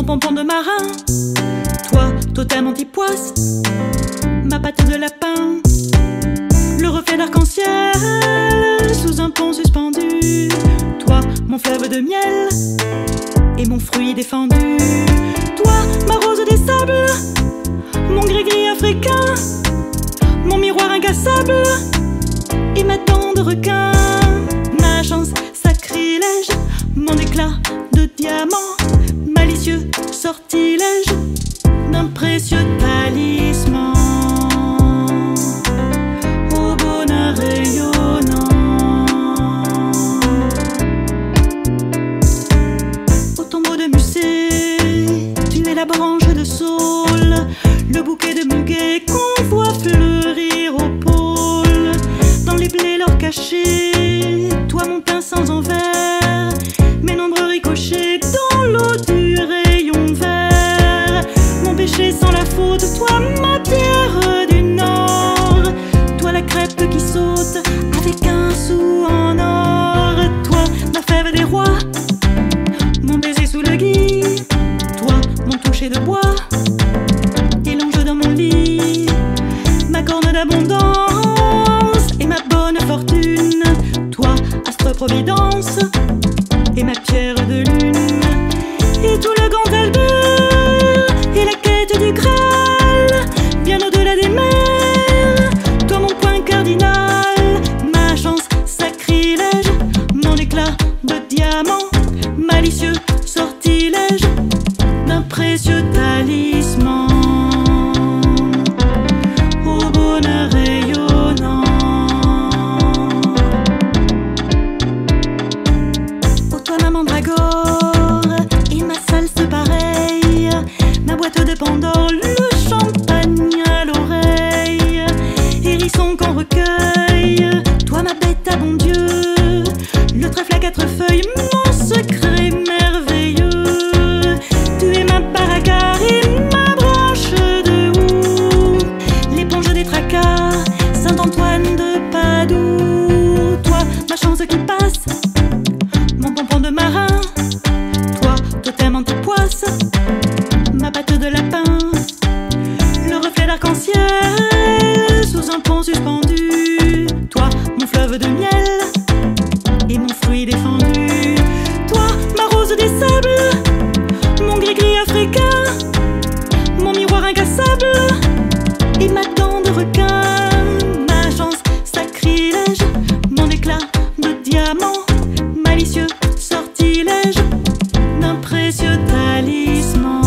mon pompon de marin, toi, totem antipoisse, ma patte de lapin, le reflet d'arc-en-ciel sous un pont suspendu, toi, mon fleuve de miel et mon fruit défendu, toi, ma rose des sables, mon gris-gris africain, mon miroir incassable et ma dent de requin, ma chance sacrilège, mon éclat de diamant, malicieux sortilège d'un précieux talisman, au bonheur rayonnant. Au tombeau de Musée, tu es la branche de saule, le bouquet de muguet qu'on voit fleurir au pôle. Dans les blés l'or caché, toi mon pain sans envers, mes nombreux ricochets dans l'eau du rayon vert. Mon péché sans la faute, toi ma pierre du Nord, toi la crêpe qui saute avec un sou en or, toi ma fève des rois, mon baiser sous le gui, toi mon toucher de bois et l'ange dans mon lit, ma corne d'abondance et ma bonne fortune, toi astre providence et ma pierre de lune, et tout le grand albert et la quête du Graal, bien au-delà des mers, toi mon point cardinal, ma chance sacrilège, mon éclat de diamant, malicieux sortilège d'un précieux talisman, au bonheur rayonnant. Oh toi ma mandragore et ma salse pareille, ma boîte de Pandore, le champagne à l'oreille, hérisson qu'on recueille, toi ma bête à bon Dieu, le trèfle à quatre feuilles, mon secret merveilleux, tu es ma baracar et ma branche de houx, l'éponge des tracas, Saint-Antoine de Padoue, toi ma chance qui passe, mon pompon de marin, toi totem antipoisse, ma patte de lapin, le reflet d'arc-en-ciel sous un pont suspendu, toi mon fleuve de miel et mon fruit défendu, toi ma rose des sables, mon gris-gris africain, mon miroir incassable et ma dent de requin, ma chance sacrilège, mon éclat de diamant, malicieux sortilège d'un précieux talisman.